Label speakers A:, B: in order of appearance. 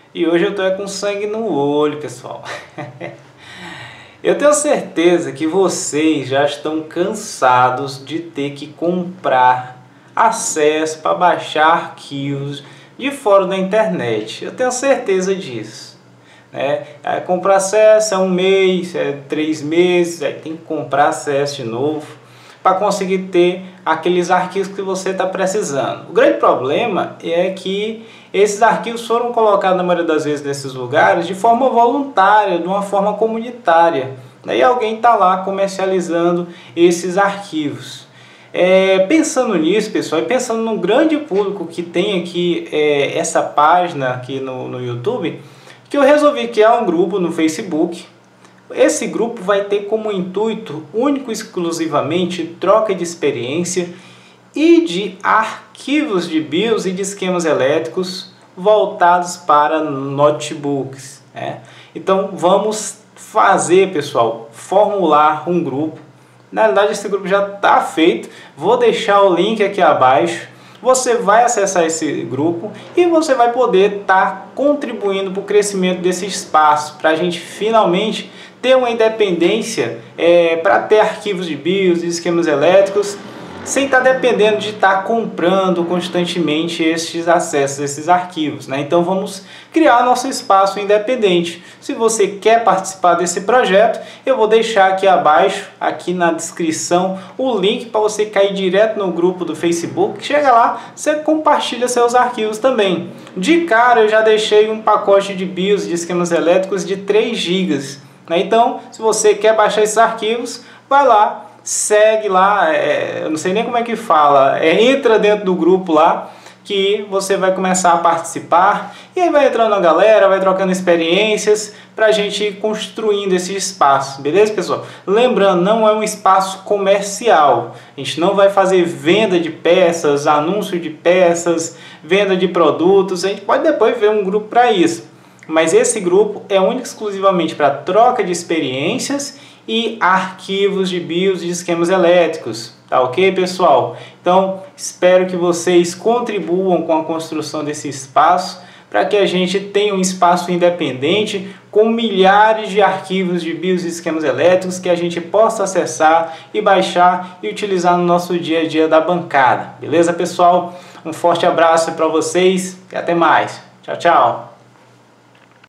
A: E hoje eu tô com sangue no olho, pessoal. Eu tenho certeza que vocês já estão cansados de ter que comprar acesso para baixar arquivos de fora da internet. Eu tenho certeza disso, né? Aí comprar acesso é 1 mês, é 3 meses, aí tem que comprar acesso de novo para conseguir ter aqueles arquivos que você está precisando. O grande problema é que esses arquivos foram colocados na maioria das vezes nesses lugares de forma voluntária, de uma forma comunitária. Daí alguém está lá comercializando esses arquivos. Pensando nisso, pessoal, e pensando no grande público que tem aqui essa página aqui no YouTube, que eu resolvi criar um grupo no Facebook. Esse grupo vai ter como intuito único e exclusivamente troca de experiência e de arquivos de BIOS e de esquemas elétricos voltados para notebooks, né? Então vamos fazer, pessoal, formular um grupo. Na verdade esse grupo já está feito, vou deixar o link aqui abaixo. Você vai acessar esse grupo e você vai poder estar contribuindo para o crescimento desse espaço, para a gente finalmente ter uma independência para ter arquivos de BIOS e esquemas elétricos, sem estar dependendo de estar comprando constantemente esses acessos, esses arquivos, né? Então vamos criar nosso espaço independente. Se você quer participar desse projeto, eu vou deixar aqui abaixo, aqui na descrição, o link para você cair direto no grupo do Facebook. Chega lá, você compartilha seus arquivos também. De cara eu já deixei um pacote de BIOS de esquemas elétricos de 3 GB. Então, se você quer baixar esses arquivos, vai lá, segue lá, eu não sei nem como é que fala, entra dentro do grupo lá, que você vai começar a participar, e aí vai entrando a galera, vai trocando experiências, para a gente ir construindo esse espaço, beleza, pessoal? Lembrando, não é um espaço comercial, a gente não vai fazer venda de peças, anúncio de peças, venda de produtos, a gente pode depois ver um grupo para isso. Mas esse grupo é único e exclusivamente para troca de experiências e arquivos de BIOS e esquemas elétricos. Tá ok, pessoal? Então, espero que vocês contribuam com a construção desse espaço para que a gente tenha um espaço independente com milhares de arquivos de BIOS e esquemas elétricos que a gente possa acessar e baixar e utilizar no nosso dia a dia da bancada. Beleza, pessoal? Um forte abraço para vocês e até mais. Tchau, tchau!